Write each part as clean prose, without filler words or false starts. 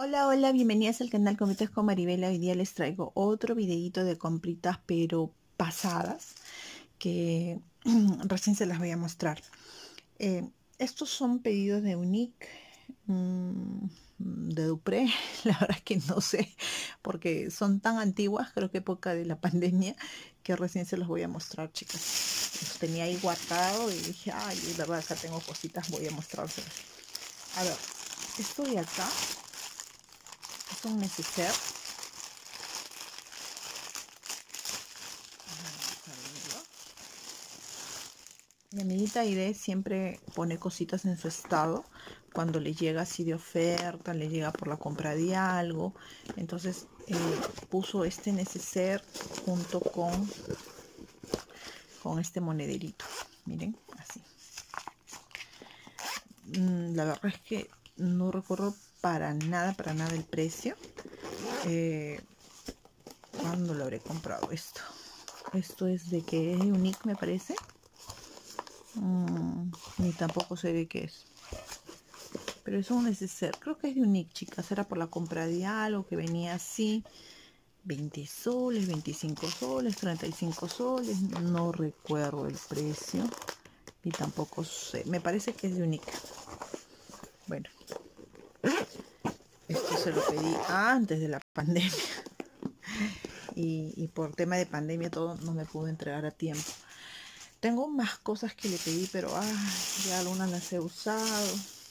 Hola, hola, bienvenidas al canal Comitas con Maribela. Hoy día les traigo otro videito de compritas, pero pasadas, que recién se las voy a mostrar. Eh, Estos son pedidos de Unique, de Dupré. La verdad es que no sé, porque son tan antiguas, creo que época de la pandemia, que recién se los voy a mostrar, chicas. Los tenía ahí guardado y dije, ay, de verdad acá tengo cositas, voy a mostrárselas. A ver, esto de acá es un neceser. Mi amiguita Aide siempre pone cositas en su estado cuando le llega así de oferta, le llega por la compra de algo. Entonces puso este neceser junto con este monederito. Miren, así. La verdad es que no recuerdo para nada el precio. ¿Cuándo lo habré comprado esto? Esto es de que es Unique, me parece. Ni tampoco sé de qué es, pero es un neceser, creo que es de Unique, chicas. Era por la compra de algo que venía así, 20 soles, 25 soles, 35 soles, no recuerdo el precio y tampoco sé, me parece que es de Unique. Bueno, esto se lo pedí antes de la pandemia y por tema de pandemia todo no me pudo entregar a tiempo. Tengo más cosas que le pedí, pero ya algunas las he usado.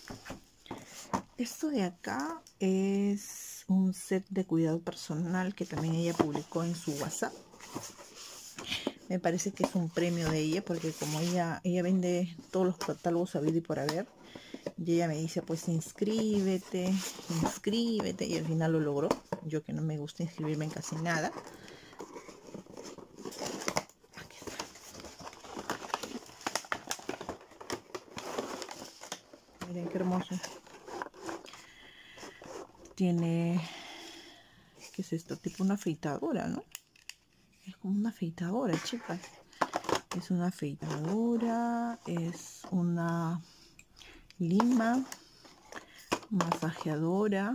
Esto de acá es un set de cuidado personal que también ella publicó en su WhatsApp. Me parece que es un premio de ella, porque como ella vende todos los catálogos habido y por haber, y ella me dice, pues inscríbete, y al final lo logró. Yo que no me gusta inscribirme en casi nada. Aquí está. Miren qué hermoso. Tiene, ¿qué es esto? Tipo una afeitadora, ¿no? Es como una afeitadora, chicas. Es una afeitadora, es una lima, masajeadora,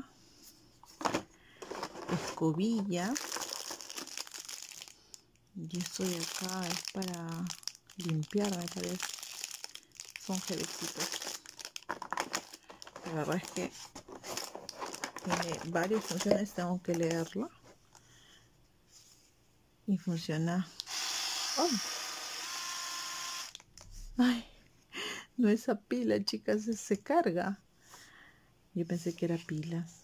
escobilla. Y esto de acá es para limpiar, me parece. Son gelecitos. La verdad es que tiene varias funciones, tengo que leerlo. Y funciona. ¡Oh! Ay, no es a pila, chicas, se carga. Yo pensé que era pilas.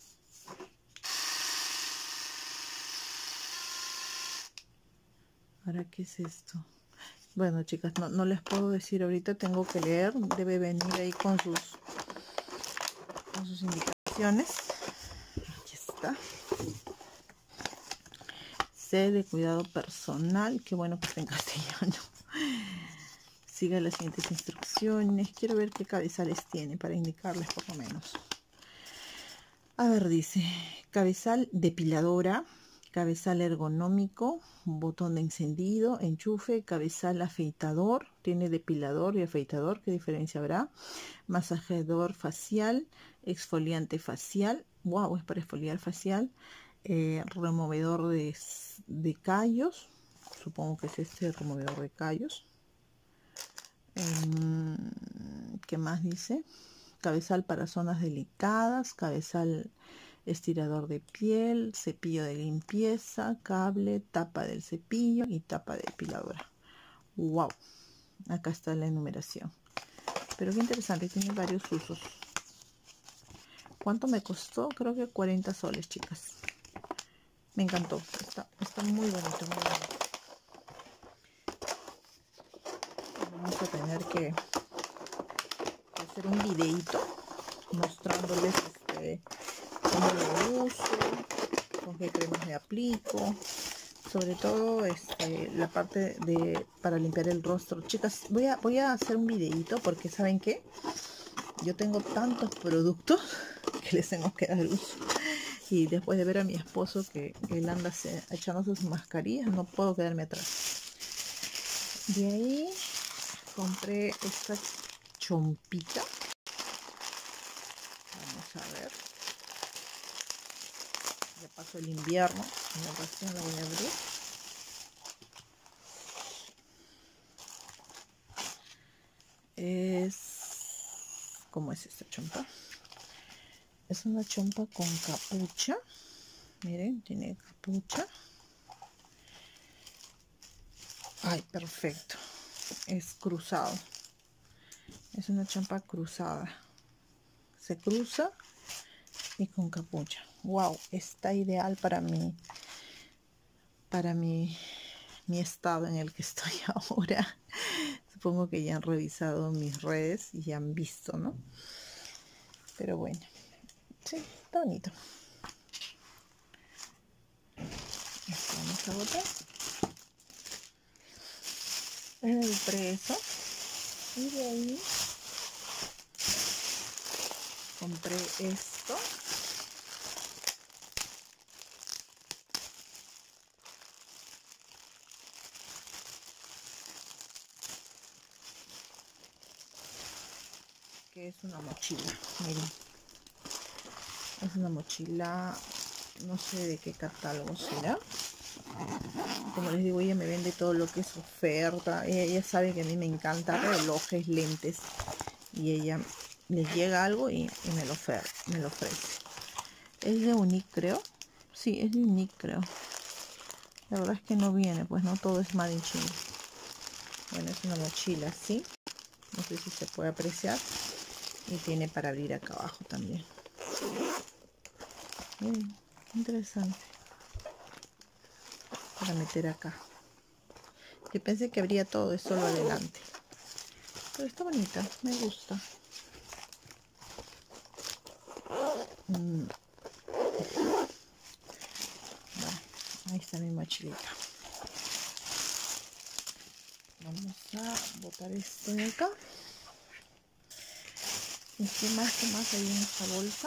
¿Ahora qué es esto? Bueno, chicas, no les puedo decir ahorita, tengo que leer. Debe venir ahí con sus indicaciones. Aquí está. C de cuidado personal. Qué bueno que está en castellano. Siga las siguientes instrucciones. Quiero ver qué cabezales tiene para indicarles por lo menos. A ver, dice cabezal depiladora, cabezal ergonómico, botón de encendido, enchufe, cabezal afeitador, tiene depilador y afeitador, ¿qué diferencia habrá? Masajeador facial, exfoliante facial, wow, es para exfoliar facial, removedor de callos, supongo que es este removedor de callos. ¿Qué más dice? Cabezal para zonas delicadas, cabezal estirador de piel, cepillo de limpieza, cable, tapa del cepillo y tapa de depiladora. Wow, acá está la enumeración. Pero qué interesante, tiene varios usos. ¿Cuánto me costó? Creo que 40 soles, chicas. Me encantó, está muy bonito, muy bonito. Vamos a tener que hacer un videito mostrándoles cómo lo uso, con qué cremas me aplico, sobre todo la parte de para limpiar el rostro. Chicas, voy a hacer un videito porque ¿saben qué? Yo tengo tantos productos que les tengo que dar uso, y después de ver a mi esposo que él anda echando sus mascarillas, no puedo quedarme atrás. De ahí compré esta chompita. Vamos a ver. Ya pasó el invierno, en la ocasión la voy a abrir. ¿Cómo es esta chompa? Es una chompa con capucha. Miren, tiene capucha. Ay, perfecto. Es cruzado. Es una chompa cruzada. Se cruza y con capucha. Wow, está ideal para mi estado en el que estoy ahora. Supongo que ya han revisado mis redes y ya han visto, ¿no? Pero bueno, sí, está bonito. Esto vamos a botar. Es del preso. Y de ahí compré esto. Que es una mochila, miren. Es una mochila, no sé de qué catálogo será. Como les digo, ella me vende todo lo que es oferta. Ella sabe que a mí me encanta relojes, lentes. Y ella les llega algo y me lo ofrece. Es de Unique, creo. Sí, es de Unique, creo. La verdad es que no viene, pues no todo es Made in China. Bueno, es una mochila así. No sé si se puede apreciar. Y tiene para abrir acá abajo también. Miren, interesante. Para meter acá. Yo pensé que abría todo, es solo adelante. Pero está bonita, me gusta. Bueno, ahí está mi mochilita. Vamos a botar esto de acá. ¿Y qué más hay en esta bolsa?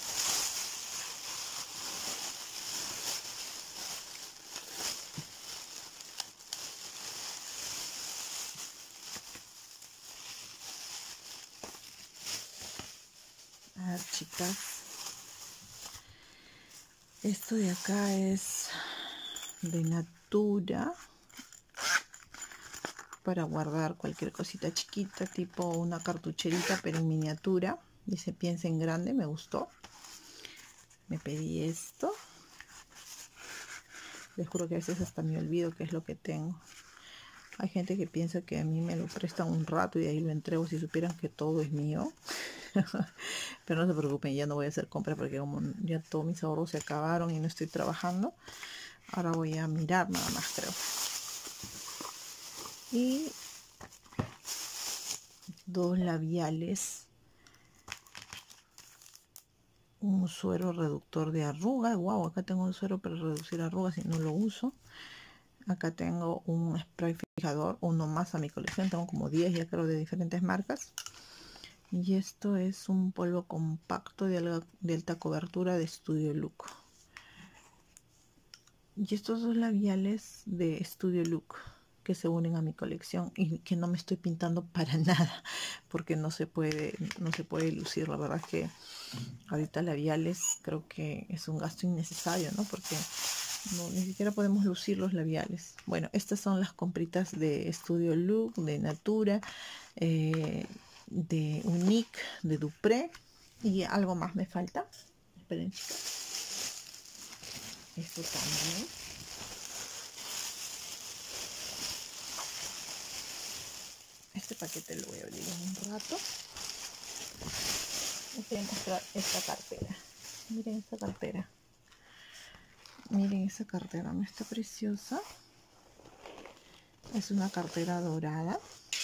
A ver, chicas. Esto de acá es de Natura. Para guardar cualquier cosita chiquita, tipo una cartucherita, pero en miniatura. Dice piensa en grande, me gustó. Me pedí esto. Les juro que a veces hasta me olvido qué es lo que tengo. Hay gente que piensa que a mí me lo prestan un rato y ahí lo entrego si supieran que todo es mío. Pero no se preocupen, ya no voy a hacer compras porque como ya todos mis ahorros se acabaron y no estoy trabajando, ahora voy a mirar nada más, creo. Y dos labiales. Un suero reductor de arrugas. Wow, acá tengo un suero para reducir arrugas y no lo uso. Acá tengo un spray fijador, uno más a mi colección. Tengo como 10 ya creo de diferentes marcas. Y esto es un polvo compacto de alta cobertura de Studio Look. Y estos dos labiales de Studio Look que se unen a mi colección y que no me estoy pintando para nada porque no se puede lucir. La verdad es que ahorita labiales creo que es un gasto innecesario, ¿no? Porque no, ni siquiera podemos lucir los labiales. Bueno, estas son las compritas de Studio Look, de Natura, de Unique, de Dupré y algo más me falta. Esperen, chicas. Esto también. Este paquete lo voy a abrir en un rato. Les voy a mostrar esta cartera. Miren esta cartera. Miren esa cartera, ¿no está preciosa? Es una cartera dorada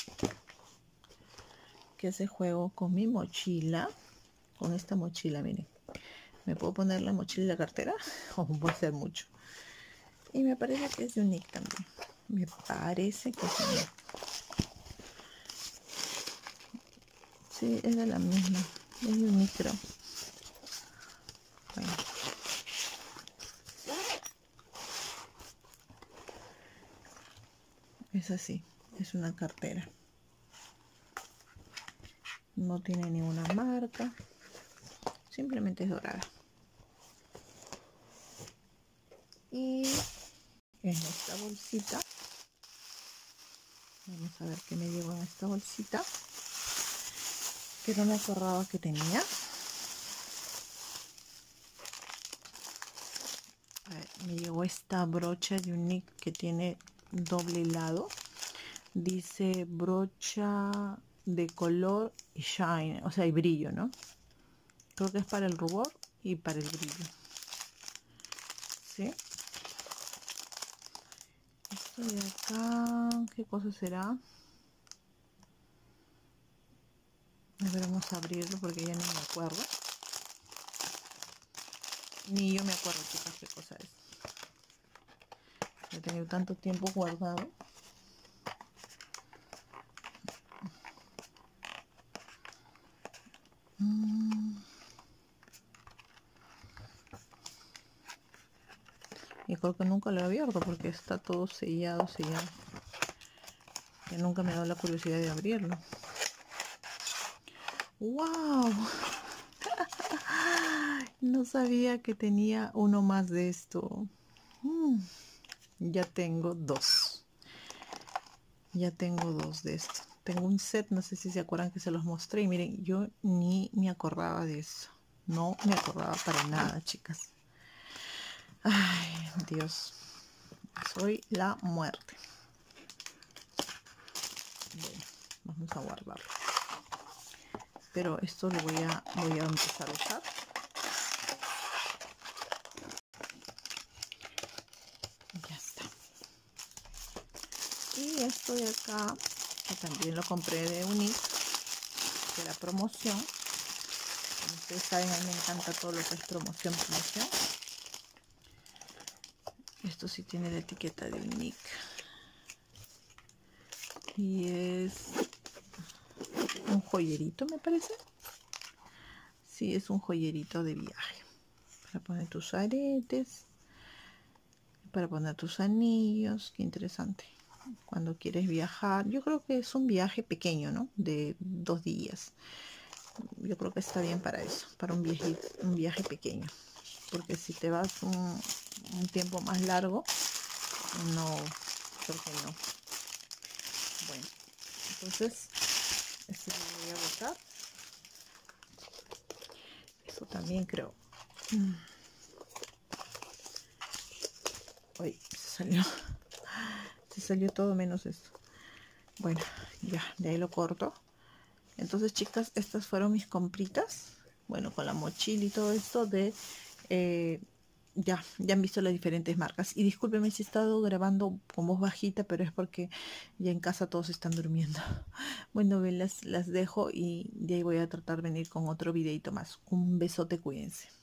que hace juego con mi mochila. Con esta mochila, miren. ¿Me puedo poner la mochila y la cartera? O voy a hacer mucho. Y me parece que es de Unique también. Me parece que es de Unique. Sí, es de la misma. Es de Unique, creo. Bueno. Es así. Es una cartera. No tiene ninguna marca. Simplemente es dorada. Y en esta bolsita, vamos a ver qué me llegó en esta bolsita, que no me acordaba que tenía. A ver, me llegó esta brocha de Unique que tiene doble lado. Dice brocha de color y shine, o sea, y brillo, ¿no? Creo que es para el rubor y para el brillo. ¿Sí? Esto de acá, ¿qué cosa será? A ver, vamos a abrirlo porque ya ni me acuerdo. Ni yo me acuerdo, chicas, qué cosa es. He tenido tanto tiempo guardado. Y creo que nunca lo he abierto porque está todo sellado. Que nunca me ha dado la curiosidad de abrirlo. ¡Wow! No sabía que tenía uno más de esto. Ya tengo dos. Ya tengo dos de esto. Tengo un set, no sé si se acuerdan que se los mostré. Y miren, yo ni me acordaba de eso. No me acordaba para nada, chicas. Ay, Dios. Soy la muerte. Bueno, vamos a guardarlo. Pero esto lo voy a empezar a usar. Ya está. Y esto de acá, que también lo compré de Unique, de la promoción. Como ustedes saben, a mí me encanta todo lo que es promoción. Esto sí tiene la etiqueta de Unique. Y es un joyerito, me parece. Sí, es un joyerito de viaje. Para poner tus aretes, para poner tus anillos. Qué interesante. Cuando quieres viajar, yo creo que es un viaje pequeño, ¿no? De 2 días. Yo creo que está bien para eso, para un viaje pequeño. Porque si te vas un tiempo más largo, no, creo que no. Bueno, entonces esto lo voy a botar. Eso también creo. Uy, se salió todo menos esto. Bueno, ya, de ahí lo corto. Entonces, chicas, estas fueron mis compritas. Bueno, con la mochila y todo esto de... ya han visto las diferentes marcas. Y discúlpenme si he estado grabando con voz bajita, pero es porque ya en casa todos están durmiendo. Bueno, las dejo y de ahí voy a tratar de venir con otro videito más. Un besote, cuídense.